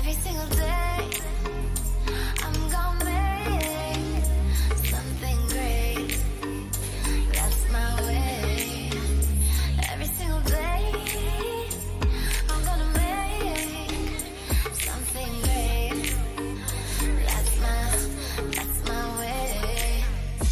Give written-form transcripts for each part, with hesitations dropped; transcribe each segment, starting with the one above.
Every single day, I'm gonna make something great. That's my way. Every single day, I'm gonna make something great. That's my way.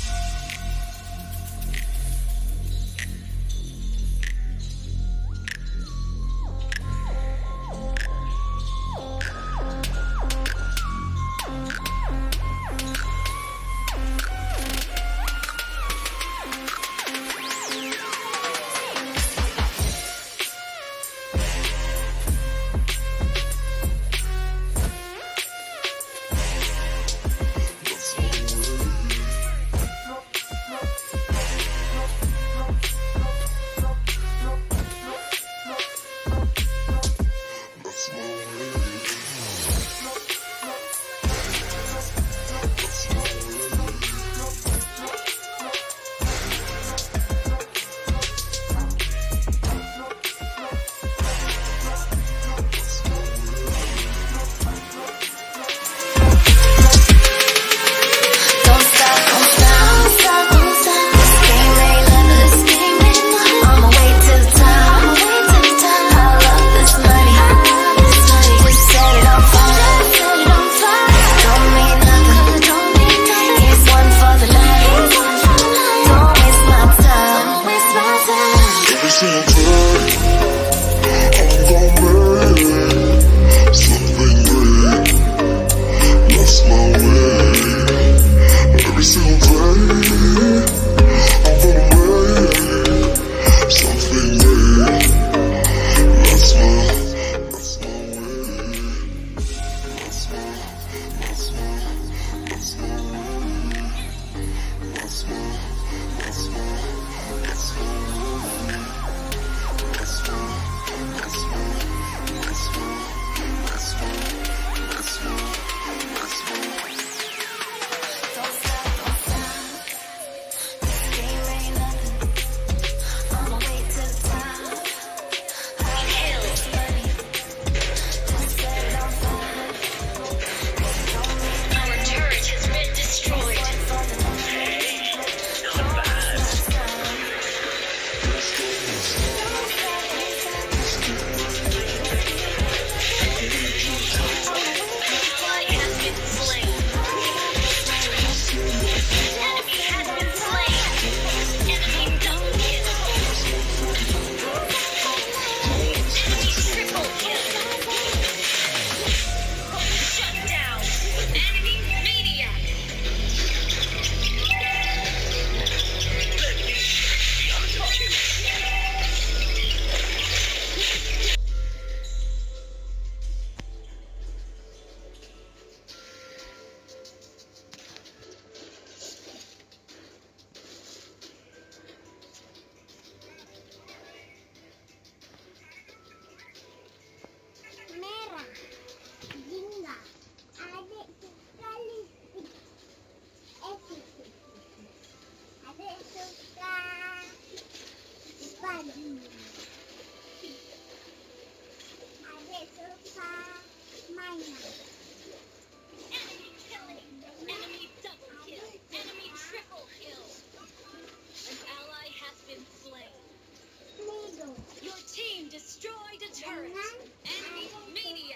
Destroyed a turret. Enemy media.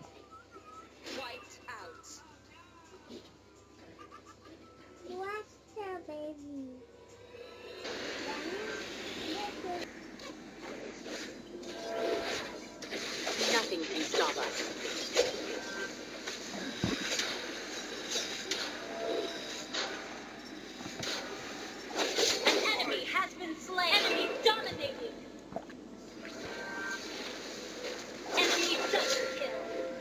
Wiped out. What's the baby? Nothing can stop us. An enemy has been slain. Enemy dominating. Enemy double kill.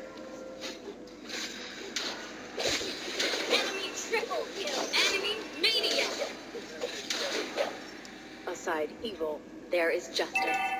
Enemy triple kill. Enemy mania. Aside evil, there is justice.